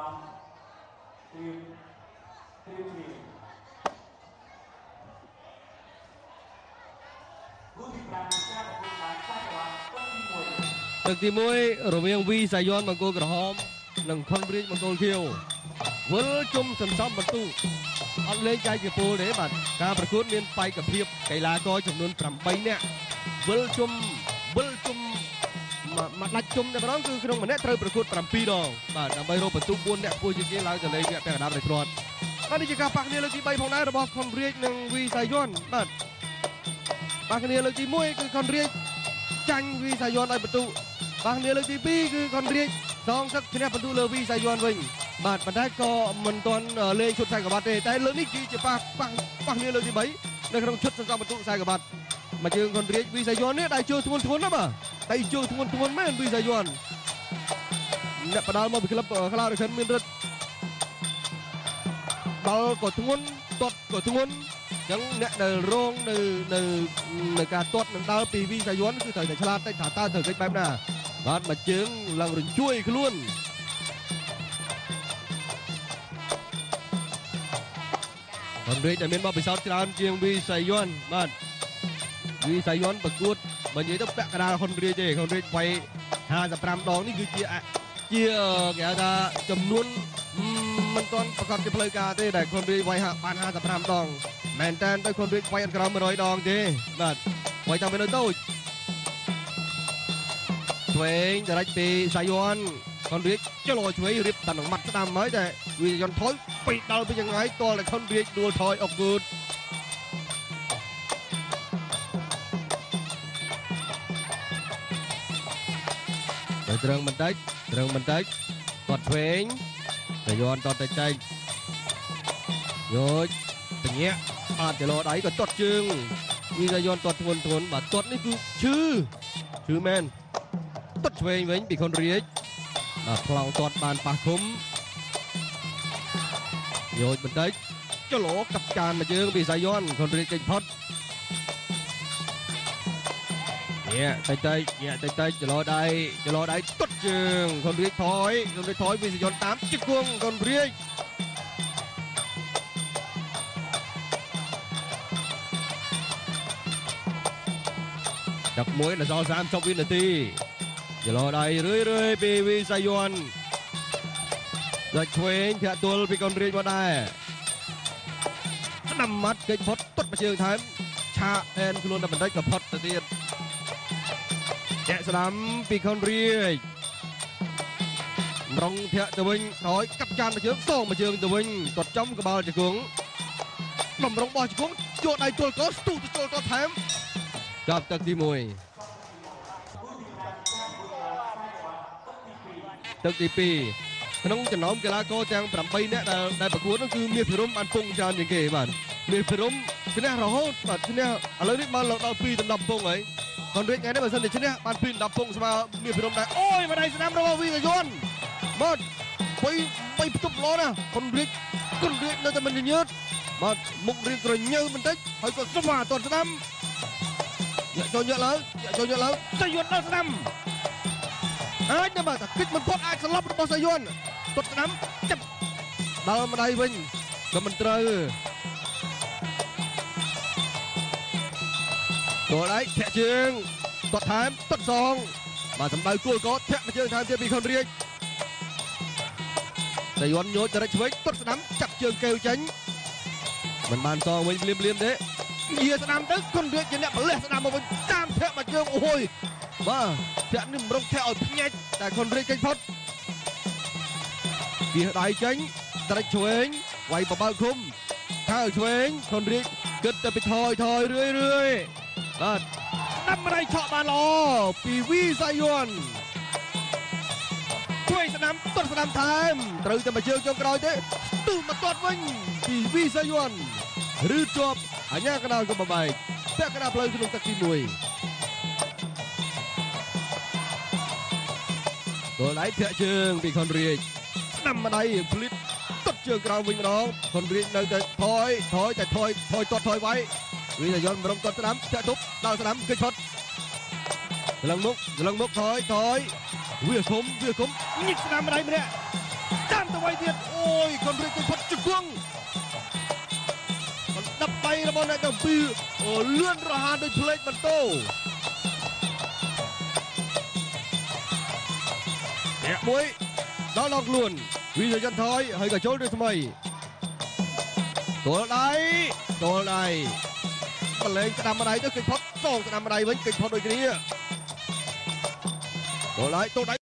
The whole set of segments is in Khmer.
ទឹកទី1រវាងវីសាយ៉នបង្គោលក្រហមនិងខុនព្រីចបង្គោលខៀវវិលជុំសន្សំបន្ទុកអត់លេងចែកជាពលទេបាទការប្រកួតមានបេក្ខភាពកីឡាករចំនួន8នាក់វិលជុំមកដាច់ជុំតែម្ដងគឺក្នុងម្នាក់ត្រូវប្រកួត7ដងបាទដើម្បីរកបន្ទុក4នាក់គួរជាគេឡើងទៅលេងវគ្គពាក់កណ្ដាលដោយគ្រាន់ហើយនេះជាការប៉ះគ្នាលើកទី3ផងដែររបស់ខុនព្រីចនិងវីសាយ៉នបាទប៉ះគ្នាលើកទី1គឺខុនព្រីចចាញ់វីសាយ៉នឲ្យបន្ទុកប៉ះគ្នាលើកទី2គឺខុនព្រីចសងសឹកឈ្នះបន្ទុកលើវីសាយ៉នវិញបាទប៉ុន្តែក៏មិនទាន់លេងឈុតខ្សែក្បាត់ទេតែលើកនេះគឺជាប៉ះគ្នាលើកទី3នៅក្នុងឈុតសន្សំបន្ទុកខ្សែក្បាត់មកជើងខុនព្រីចវីសាយ៉ននេះដៃជើងធ្ងន់ណាបាទដៃជើងធ្ងន់មែនវីសាយ៉នអ្នកបដាល់មកពីក្លឹបខ្លារខិនមានរិទ្ធបាល់ក៏ធ្ងន់ទាត់ក៏ធ្ងន់អញ្ចឹងអ្នកដែលរងនៅការទាត់នឹងដាល់ពីវីសាយ៉នគឺត្រូវតែឆ្លាតតិចថាតើត្រូវកិច្ចបែបណាបាទមកជើងឡើងរញ្ជួយខ្លួនខុនព្រីចដែលមានបទពិសោធន៍ច្រើនជាងវីសាយ៉នបាទវីសាយ៉នប្រកួតបើនិយាយទៅពាក់កណ្ដាលខុនព្រីចទេខុនព្រីចវាយ55ដងនេះគឺជាគេហៅថាចំនួនមិនទាន់ប្រកបជាផ្លូវការទេដែលខុនព្រីចវាយបាន55ដងមែនតើទៅខុនព្រីចវាយអត់ក្រោម100ដងទេបាទវាយតាមនៅតូចឆ្វេងដរាច់ពីសាយ៉នខុនព្រីចចុះឆ្វេងរៀបតានឹងម៉ាត់ស្ដាំហើយតែវីសាយ៉នថយពីដល់ពីយ៉ាងไรតលតែខុនព្រីចដួលថយអុកគូតត្រឹងបន្តិចទាត់ឆ្វេងសាយ៉នទាត់តែចែកយកបញ្ញាអត់ចលោដៃក៏ទាត់ជើងវីសាយ៉នទាត់ធ្ងន់បាទទាត់នេះគឺឈឺមែនទាត់ឆ្វេងវិញពីខុនព្រីចបាទផ្លោងទាត់បានប៉ះឃុំយកបន្តិចចលោកាប់កានមកជើងពីសាយ៉នខុនព្រីចចេញផុតតិចចលោដៃទាត់ជើងខុនព្រីចថយវីសាយ៉នតាមជង្គង់ខុនព្រីចចាប់មួយដល់សល់30វិនាទីចលោដៃរឿយពីវីសាយ៉នដាច់ឆ្វេងធាក់ទល់ពីខុនព្រីចមកដែរស្ដាំម៉ាត់គេចផុតទាត់មកជើងថែមឆាអែនខ្លួនតែបន្តិចក៏ផុតទៅទៀតចាក់ស្ដាំពីខុនព្រីចរងធាក់ទៅវិញហើយកាប់ចានមកជើងសងមកជើងទៅវិញទាត់ចំក្បាលជង្គង់បំរុងបោះជង្គង់យកដៃទល់កោស្ទុះទៅទល់កោថែមចាប់ទឹកទី1ទឹកទី2ក្នុងចំណោមកីឡាករទាំង8នាក់ដែលប្រកួតនោះគឺមាសភិរមបានពងច្រើនជាងគេបាទមាសភិរមឈ្នះរហូតបាទឈ្នះឥឡូវនេះបានឡើងដល់2 10ពងហើយខុនព្រីចថ្ងៃនេះបើសិនជាឈ្នះបាន2 10ពងស្មើមាសភិរមដែរអូយមកដៃស្ដាំរបស់វីសាយ៉នបាទបីផ្ទប់ល្អណាស់ខុនព្រីចនៅតែមិនញញើតបាទមុខរៀងក្រញើបន្តិចហើយក៏ស្វាទាត់ស្ដាំចូលញើឡើងសាយ៉នដល់ស្ដាំអាចទៅបាទតែគិតមិនផុតអាចស្លាប់របស់សាយ៉នទាត់ស្ដាំចាប់ដល់ម្ដាយវិញក៏មិនត្រូវចូលដៃធាក់ជើងទាត់ថែមទាត់សងបាទសម្ដៅគួលក៏ធាក់មកជើងថែមទៀតពីខុនព្រីចសាយ៉នញោចដរិចឆ្វេងទាត់ស្ដាំចាប់ជើងកែវចេញមិនបានសងវិញភ្លាមទេនិយាយស្ដាំទៅខុនព្រីចជាអ្នកបលះស្ដាំមកវិញតាមធាក់មកជើងអូយបាទធាក់នេះមិនរងធាក់ឲ្យភ្ញាច់តែខុនព្រីចចេញផុតវាដៃចេញដរិចឆ្វេងវាយបបើឃុំថាឆ្វេងខុនព្រីចគិតតែពីថយរឿយបាទដាំម្ដាយឆក់បានល្អពីវីសាយ៉នជួយស្ដាំទាត់ស្ដាំថែមត្រូវតែមកជើងចុងក្រោយទេទូមកទាត់វិញពីវីសាយ៉នឬជាប់អញ្ញាកណ្ដាលក៏បបែកពាក់កណ្ដាលផ្លូវក្នុងទឹកទី1គោលដៃធាក់ជើងពីខុនព្រីចស្ដាំម្ដាយភ្លិតទាត់ជើងក្រោមវិញម្ដងខុនព្រីចនៅតែថយទាត់ថយវាយវីសាយ៉នរំទាត់ស្ដាំធាក់ទប់ដល់ស្ដាំគេឆុតឡើងមុខថយវាគុំញិចស្ដាំម្ដាយម្នាក់តាមទៅវិញទៀតអូយខុនរៀចទៅផុតជង្គង់ដាប់ដៃរបស់អ្នកទាំងពីរលឿនរហ័សដូចភ្លេចបន្ទោអ្នកមួយដល់ដល់ខ្លួនវិស័យថយហើយក៏ចូលទៅថ្មីទល់ដៃបលែងស្ដាំម្ដាយទៅគេផុតសងស្ដាំម្ដាយវិញគេផុតដូចគ្នាទល់ដៃ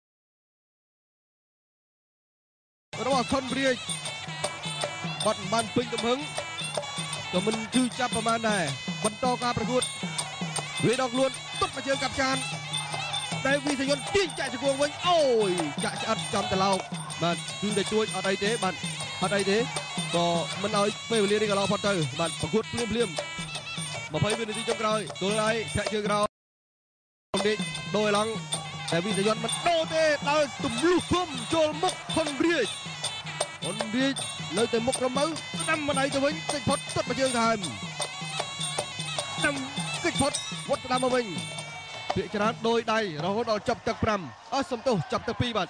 របស់ខុនរៀចបាត់បានពេញទំហឹងក៏មិនជឿចាប់ប្រមាណដែរបន្តការប្រកួតវាដល់ខ្លួនទុតមកជើងកាប់ចានតែវិស័យទាញចាក់ជង្គង់វិញអូយចាក់ឆ្អិតចំត្រឡោកបាទគឺតែជួយអត់អីទេបាទអត់អីទេក៏មិនឲ្យពេលវេលានេះក៏ឡោផុតទៅបាទប្រកួតភ្លាម20វិនាទីចុងក្រោយទល់ដៃធាក់ជើងក្រោយនេះដូរឡើងតែវិស័យមិនដូរទេដល់ទម្លុះគុំចូលមុខខុនរៀចនៅតែមុខរមើស្ដាំម្ដាយទៅវិញកិច្ចផុតទុតមកជើងថែមស្ដាំកិច្ចផុតវត្តស្ដាំមកវិញភាគច្រើនដោយដៃរហូតដល់ចាប់ទឹក5សំទោសចាប់ទឹក2បាទ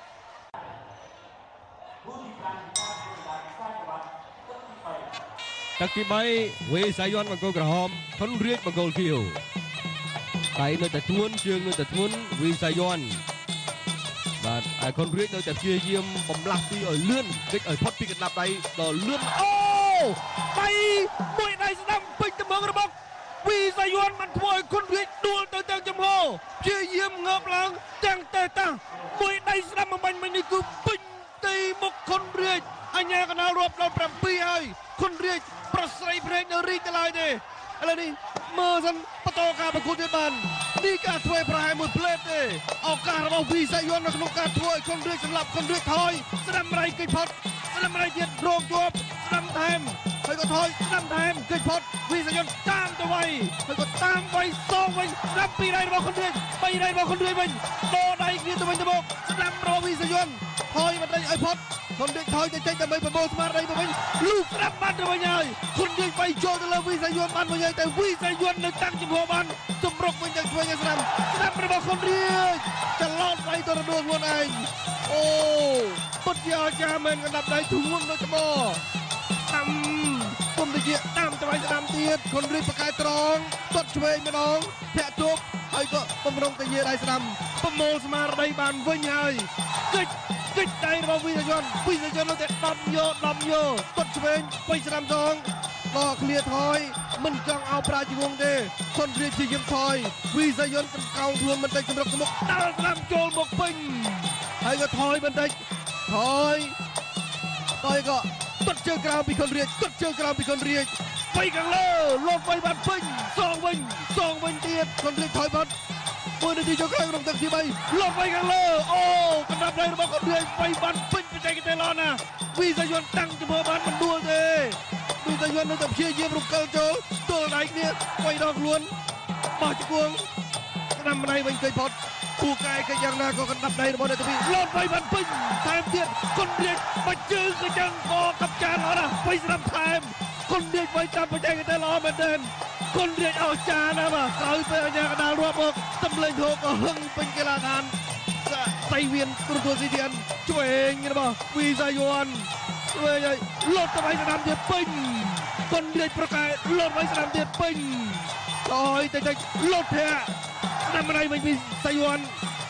ទឹកទី3វេសាយ័នបង្គោលក្រហមខុនរៀចបង្គោលខៀវដៃនៅតែធ្ងន់ជើងនៅតែធ្ងន់វេសាយ័នបាទឯខុនរៀចនៅតែព្យាយាមបំលាស់ទីឲ្យលឿនគេចឲ្យផុតពីកណ្ដាប់ដៃដល់លឿនអូដៃមួយដៃស្ដាំពេញត្បឹងរបស់វិស័យ័នបានធ្វើឲ្យខុនរៀចដួលទៅទាំងចំហព្យាយាមងើបឡើងទាំងតែតាមួយដៃស្ដាំបំបញ្ញមិញនេះគឺពេញទីមុខខុនរៀចអញ្ញាកណ្ដាលរាប់ដល់7ហើយខុនរៀចប្រស្រីភ្នែកនៅរីកទៅឡើយទេឥឡូវនេះមើលសិនបន្តការប្រកួតទៀតបាននេះការធ្វើប្រហែលមួយផ្លេតទេឱកាសរបស់វិស័យ័ននៅក្នុងការធ្វើឲ្យខុនរៀចសម្លាប់ខុនរៀចថយស្ដាំរៃគេចផុតស្ដាំរៃទៀតរងជាប់ស្ដាំថែមហើយក៏ថយស្ដាំថែមគេចផុតវិស័យ័នតាមទៅវិញហើយក៏តាមវិញសងវិញស្ដាំ2ដៃរបស់ខុនរៀច3ដៃរបស់ខុនរៀចវិញដោដៃគ្នាទៅវិញទៅមកស្ដាំរបស់វិស័យ័នថយមិនដៃឲ្យផុតខុនរៀចថយទៅចេញដើម្បីប្រមូលស្មារតីទៅវិញលូកស្ដាប់បានទៅវិញហើយខុនរៀចបីចូលទៅលើវិស័យ័នបានវិញហើយតែវិស័យ័ននៅតាំងចំហបានសម្រុកវិញទៅឆ្វេងឲ្យស្ដាំរបស់ខុនរៀចច្រឡោតដៃទៅរដួលខ្លួនឯងអូពុតជាអាចារ្យមែនកណ្ដាប់ដៃធ្ងន់ដូចត្បូងតាមគុំទៅជាតាមទៅវិញស្ដាំទៀតខុនរៀចប្រកែកត្រង់ទាត់ឆ្វេងម្ដងធាក់ជប់ហើយក៏បំរុងទៅជាដៃស្ដាំប្រមូលស្មារតីបានវិញហើយកិច្ចដៃរបស់វិស័យ័ននៅតែដំយកទាត់ឆ្វេងបីស្ដាំសងក៏ឃ្លាថយមិនចង់ឲ្យប្រាជវងទេខុនរៀចជាយឹមថយវិស័យ័នកង្កោងខ្លួនបន្តិចសម្រាប់មុខដាល់ស្ដាំចូលមកពេញហើយក៏ថយបន្តិចថយក៏ទាត់ជើងក្រោមពីខុនរៀចបីខាងលើលោតបីបានពេញសងវិញទៀតខុនរៀចថយបាត់មួយនាទីចុងក្រោយក្នុងទឹកទី3លោតបីខាងលើអូកណ្ដាប់ដៃរបស់ខុនរៀចបីបានពេញបច្ចេកទេសល្អណាស់វិស័យ័នតាំងចំហបានមិនដួលទេវិស័យ័ននៅតែព្យាយាមរំកិលចូលទល់ដៃគ្នាបីដងខ្លួនបោះជង្គង់ស្ដាំម្ដាយវិញគេផុតពូកែគេយ៉ាងណាក៏កណ្ដាប់ដៃរបស់អ្នកទី2លោតបីបានពេញថែមទៀតខុនរៀចបាច់ជើងក៏យ៉ាងក៏កាប់ចានល្អណាស់បីស្ដាំថែមខុនរៀចបីតាមបច្ចេកទេសល្អមែនទែនខុនរៀចអស្ចារ្យណាស់បាទក្រោយពេលអញ្ញាកណ្ដាលរាប់មកតំលេងហូបក៏ហឹងពេញកីឡាដ្ឋានសៃវៀនទទួលស៊ីទៀនឆ្វេងរបស់វិស័យ័នធ្វើឲ្យលោតទៅឲ្យស្ដាំទៀតពេញខុនរៀចប្រកែលោតឲ្យស្ដាំទៀតពេញហើយតិចលោតធាក់ស្ដាំម្ដាយវិញវិស័យ័ន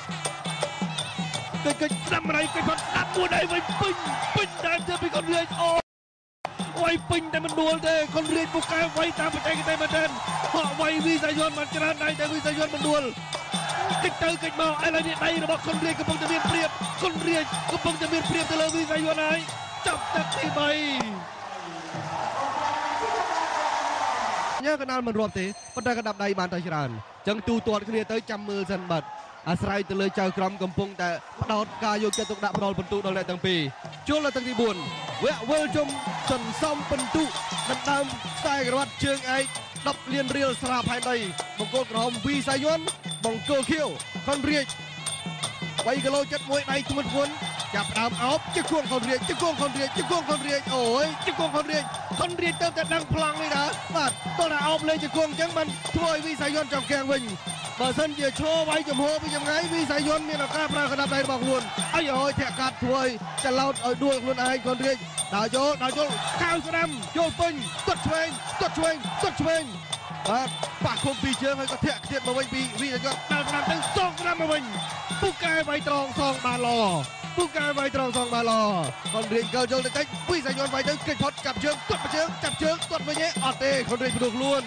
កិច្ចស្ដាំម្ដាយកិច្ចផុតស្ដាំមួយដៃវិញពេញតែទៅពីខុនរៀចអូវាយពេញតែមិនដួលទេខុនរៀចពូកែវាយតាមបច្ចេកទេសមែនទែនហក់វាយវិស័យ័នបានច្រើនដៃតែវិស័យ័នមិនដួលកិច្ចទៅកិច្ចមកឥឡូវនេះដៃរបស់ខុនរៀចកំពុងតែមានព្រៀបខុនរៀចកំពុងតែមានព្រៀបទៅលើវិស័យ័នហើយចាប់ទឹកទី3ញ៉ាកណ្ដាលមិនរាប់ទេប៉ុន្តែកណ្ដាប់ដៃបានតែច្រើនអញ្ចឹងទូទាត់គ្នាទៅចាំមើលសិនបាទអាស្រ័យទៅលើចៅក្រមកំពុងតែផ្ដោតការយកចិត្តទុកដាក់ផ្ដល់បន្ទុកដល់អ្នកទាំងពីរចូលដល់ទឹកទី4វគ្គវិលជុំសន្សំបន្ទុកដណ្ដើមខ្សែក្រវ៉ាត់ជើងឯក10លានរៀលស្រាផែនដីបង្គោលក្រហមវិស័យ័នបង្គោលខៀវខុនរៀច3គីឡូចិត្តមួយដៃធ្ងន់ចាប់ដើមអោបជង្គង់ខុនរៀចអូយជង្គង់ខុនរៀចទៅតែដឹងប្លង់នេះដែរបាទតោះតែអោបលេងជង្គង់អញ្ចឹងមិនធ្វើឲ្យវិស័យ័នចំកៀងវិញបបើសិនជាឈរវាយចំហពីចម្ងាយវិស័យយន្តមានឱកាសប្រើកណ្ដាប់ដៃរបស់ខ្លួនអីហើយធាក់កាត់ធ្វើឲ្យចលោតឲ្យដួលខ្លួនឯងគាត់រៀបដើរចូលកៅស្ដាំចូលពេញទាត់ឆ្វេងបាទប៉ះគុំពីជើងហើយក៏ធាក់ខ្ទៀតមកវិញពីវិស័យយន្តដើរស្ដាំទៅសងស្ដាំមកវិញពូកែវាយត្រង់សងបានល្អគាត់រៀបកើចូលទៅតិចវិស័យយន្តវាយទៅគេចផុតចាប់ជើងទាត់ជើងចាប់ជើងទាត់វិញទេអត់ទេគាត់រៀបព្រោះខ្លួន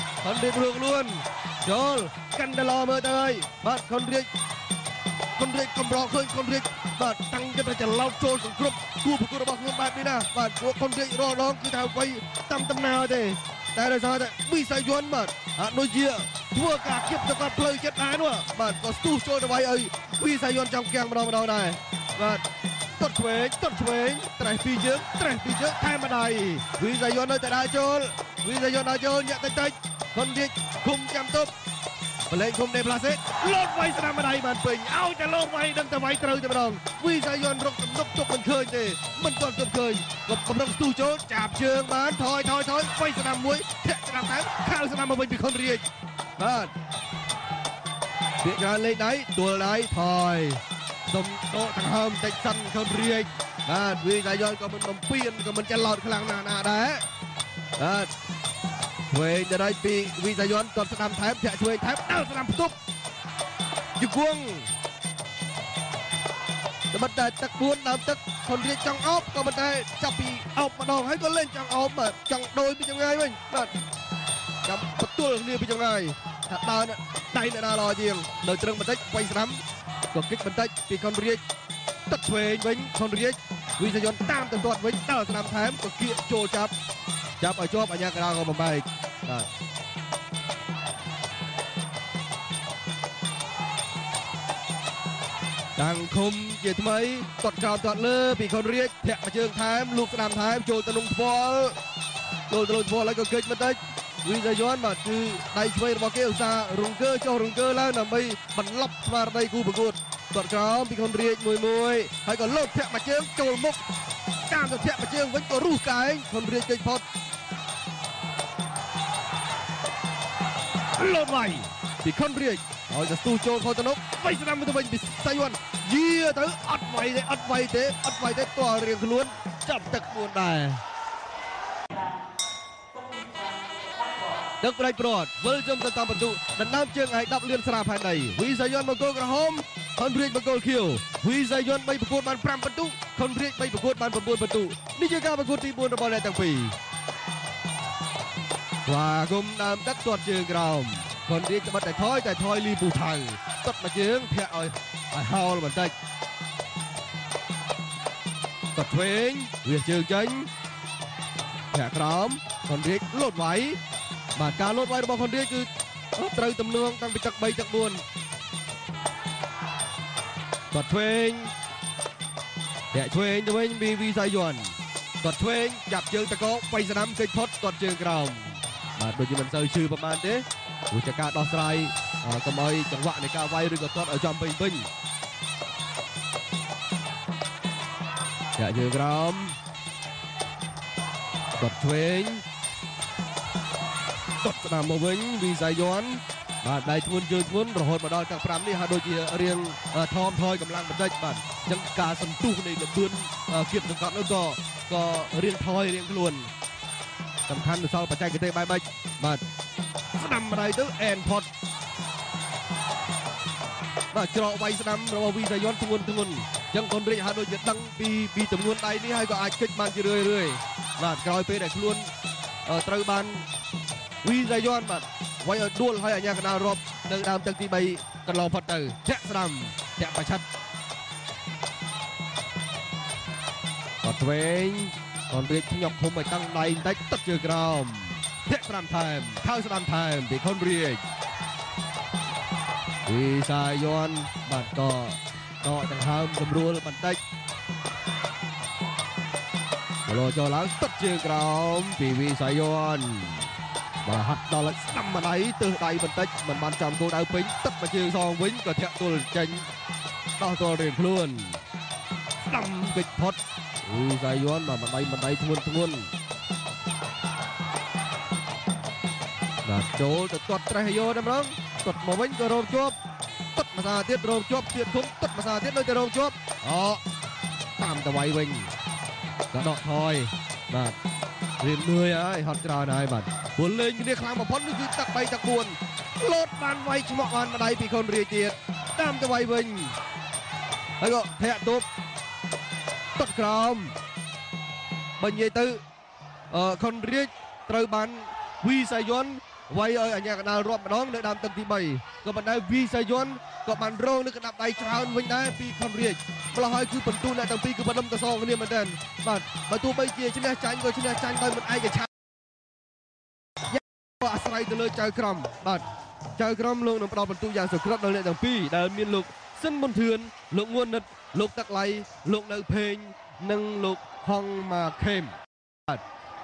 ចូលកាន់ដឡមើលទៅហើយបាទគាត់រៀបកំរឃើញគាត់រៀបបាទតាំងចិត្តចលោតចូលសង្គ្រប់គូប្រកួតរបស់ខ្លួនបែបនេះណាបាទពួកគាត់រៀបរដងគឺថាវាយតាមដំណើរទេតែដោយសារតែវិស័យយន្តបាទដូចជាធ្វើការគៀបទៅគាត់ផ្លូវចិត្តដែរនោះបាទក៏ស្ទុះចូលទៅវាយឲ្យវិស័យយន្តចង់គាំងម្ដងដែរបាទទាត់ឆ្វេងត្រេះពីជើងថែមម្ដាយវិស័យយន្តនៅតែដើរចូលញាក់តិចគាត់រៀបឃុំចាំទប់បលែងឃុំដេផ្លាសេលោតវាយស្ដាំម្ដាយបានពេញឲ្យតែលោតវាយដឹងតែវាយត្រូវតែម្ដងវិស័យយន្តរកទំនុកទុកមិនឃើញទេមិនទាន់ទប់ឃើញគាត់កំពុងស្ទុះចូលចាប់ជើងបានថយវាយស្ដាំមួយធាក់ស្ដាំថែមខាលស្ដាំមកវិញពីខុនរាជបាទពាក្យច្រើនលេខដៃទួលដៃថយសុំដកដង្ហើមតិចសិនខុនរាជបាទវិស័យយន្តក៏មិនបំពេញក៏មិនចលោតខ្លាំងណាស់ដែរបាទឆ្វេងទៅដល់ពីវិស័យយន្តគាត់ស្ដាំថែមធាក់ឆ្វេងថែមដើរស្ដាំផ្ទប់យគួងតែមិនតែទឹក4ដើមទឹកខុនរាជចង់អោបក៏មិនតែចាប់ពីអោបម្ដងហើយក៏លេងចង់អោបបាទចង់ដូចពីចម្ងាយវិញបាទចាំបន្ទល់គ្នាពីចម្ងាយថាដើរដៃអ្នកណាល្អជាងនៅត្រឹងបន្តិចវាយស្ដាំក៏គិតបន្តិចពីខុនរាជទឹកឆ្វេងវិញខុនរាជវិស័យយន្តតាមទៅទាត់វិញដើរស្ដាំថែមក៏គៀកចូលចាប់ឲ្យជាប់អញ្ញាកណ្ដាលក៏បំបែកបាទតាំងឃុំជាថ្មីទាត់ក្រោមទាត់លើពីខុនរាជធាក់មួយជើងថែមលូកស្ដាំថែមចូលទៅក្នុងថ្ពាល់ហើយក៏គេចបន្តិចវិស័យយន្តបាទគឺដៃឆ្វេងរបស់គេឧស្សាហ៍រង្គើចុះរង្គើឡើងដើម្បីបន្លប់ស្មារតីគូប្រកួតទាត់ក្រោមពីខុនរាជមួយហើយក៏លោតធាក់មួយជើងចូលមុខតាមទៅធាក់មួយជើងវិញក៏រុះកែងខុនរាជគេចផុតលោតវាយពីខុនរាជហើយទៅស្ទុះចូលខុសទៅនោះវាយស្ដាំទៅវិញពីសៃយ័នយាទៅអត់វាយទេតើរៀងខ្លួនចាប់ទឹក4ដែរដឹកប្រៃប្រត់វិលចំទៅតាមបន្ទុកដណ្ដើមជើងឲ្យ10លានស្រាផែនដីវិស័យយន្តបង្គោលក្រហមខុនរាជបង្គោលខៀវវិស័យយន្ត3ប្រកួតបាន5បន្ទុកខុនរាជ3ប្រកួតបាន9បន្ទុកនេះជាការប្រកួតទី4របស់អ្នកទាំងពីរស្វាគមន៍ដើមទឹកទាត់ជើងក្រោមខុនរាជត្បិតតែថយលីពូថៅទាត់មួយជើងធាក់ឲ្យហោលបន្តិចទាត់ឆ្វេងវាជើងចេញធាក់ក្រោមខុនរាជលោតវាយបាទការលោតវាយរបស់ខុនរាជគឺត្រូវទំនួងតាំងពីទឹក3ទឹក4គាត់ឆ្វេងធាក់ឆ្វេងទៅវិញពីវិស័យយន្តគាត់ឆ្វេងចាប់ជើងតកោវាយស្ដាំគេចផុតគាត់ជើងក្រោមបាទដូចជាមិនសូវឈឺប្រហែលទេព្រោះតែការដោះស្រាយកុំឲ្យចង្វាក់នៃការវាយឬក៏ទាត់ឲ្យចំពេញពេញចាក់ជើងក្រោមគាត់ឆ្វេងទាត់ស្ដាំមកវិញវិស័យយន្តបាទដៃធ្ងន់ជើងធ្ងន់រហូតមកដល់ទាំង5នេះហើយដូចជារៀងថមថយកម្លាំងបន្តិចបាទអញ្ចឹងការសន្ទុះនៃលបឿនគៀបសង្កត់នោះក៏រៀងថយរៀងខ្លួនសំខាន់ទៅសល់បច្ចេកទេសបែបម៉េចបាទស្ដាំម្ដាយទៅអែនផុតបាទច្រកវាយស្ដាំរបស់វិស័យយន្តធ្ងន់អញ្ចឹងខុនរាជហើយដូចជាដឹងពីចំនួនដៃនេះហើយក៏អាចគេចបានជារឿយបាទក្រោយពេលដែលខ្លួនត្រូវបានវិស័យយន្តបាទវាយឲ្យដួលហើយអាញាកណ្ដាលរាប់នៅដើមទឹកទី3កន្លងផុតទៅធាក់ស្ដាំធាក់ប្រឆាត់អត់ឆ្វេងខុនរាជញាប់ឃុំឲ្យតាំងដៃបន្តិចទឹកជើងក្រោមធាក់ស្ដាំថែមខៅស្ដាំថែមពីខុនរាជវិស័យយន្តបាទក៏ដង្ហើមសម្រួលបន្តិចលោចូលឡើងទឹកជើងក្រោមពីវិស័យយន្តបាទហាត់ដល់ស្ដាំម្ដាយទើសដៃបន្តិចមិនបានចំគោលដៅពេញទឹកមកជើងសងវិញក៏ធាក់ទល់ចេញដោះទល់រៀងខ្លួនស្ដាំគេចផុតវិស័យយន្តបាទម្ដាយធ្ងន់បាទចូលទៅទាត់ត្រេះយកតែម្ដងតត់មកវិញក៏រងជាប់តត់មួយសាទៀតរងជាប់ទៀតគុំតត់មួយសាទៀតនៅតែរងជាប់តាមតវៃវិញក៏ដកថយបាទរៀងនឿយហើយហត់ច្រើនហើយបាទពលលេងគ្នាខ្លាំងបំផុតនេះគឺទឹក3ទឹក4លោតបានវាយឆ្មក់បានម្ដាយពីខុនរាជទៀតតាមតវៃវិញហើយក៏ធាក់ទប់តត់ក្រោមបើនិយាយទៅខុនរាជត្រូវបានវីសាយុនវាយឲ្យអញ្ញាកណ្ដាលរាប់ម្ដងនៅដើមទឹកទី3ក៏ប៉ុន្តែវីសាយុនក៏បានរងនឹងកណ្ដាប់ដៃច្រើនវិញដែរពីខុនរាជម្ល៉េះហើយគឺបន្ទូអ្នកទាំងពីរគឺបណ្ដុំកសងគ្នាមែនទែនបាទបើទោះបីជាឈ្នះចាញ់ក៏ឈ្នះចាញ់ដោយមិនឯកច្ឆន្ទក៏អាស្រ័យទៅលើចៅក្រមបាទចៅក្រមលោកនឹងផ្ដល់បន្ទូយ៉ាងសុក្រិតដល់អ្នកទាំងពីរដែលមានលោកស៊ិនមុនធឿនលោកងួននិតលោកតាក់ឡៃលោកនៅភេងនិងលោកហងម៉ាខេមបាទ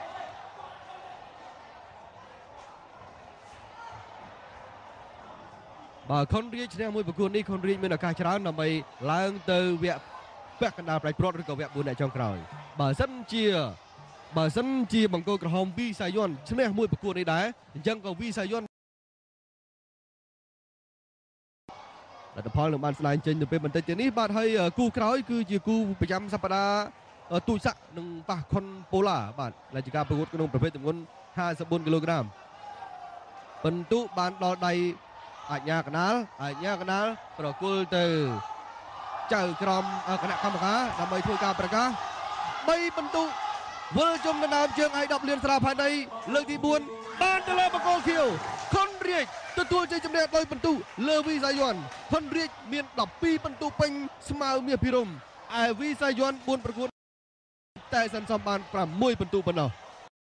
បើខុនរាជឈ្នះមួយប្រកួតនេះខុនរាជមានឱកាសច្រើនដើម្បីឡើងទៅវគ្គពាក់កណ្ដាលប្រៃព្រាត់ឬក៏វគ្គ4អ្នកចុងក្រោយបើសិនជាបង្គោលក្រហមវីសាយុនឈ្នះមួយប្រកួតនេះដែរអញ្ចឹងក៏វីសាយុនលទ្ធផលនឹងបានស្ដែងចេញទៅពេលបន្តិចទៀតនេះបាទហើយគូក្រោយគឺជាគូប្រចាំសប្តាហ៍ទូចស័កនិងប៉ះខុនប៉ូឡាបាទដែលជាការប្រកួតក្នុងប្រភេទទម្ងន់54គីឡូក្រាមបន្ទុបានដល់ដៃអញ្ញាកណ្ដាលប្រគល់ទៅចៅក្រមគណៈកម្មការដើម្បីធ្វើការប្រកាស3បន្ទុវិលជុំដណ្ដើមជើងឲ្យ10លានស្រាផែនដីលើកទី4បានទៅលើបង្គោលខៀវខុនរាជទទួលជ័យជំនះដោយបន្ទុលើវីសាយុនខុនរាជមាន12បន្ទុពេញស្មើមាសពិរមឯវីសាយុន4ប្រកួតតែសន្សំបាន6បន្ទុប៉ុណ្ណោះ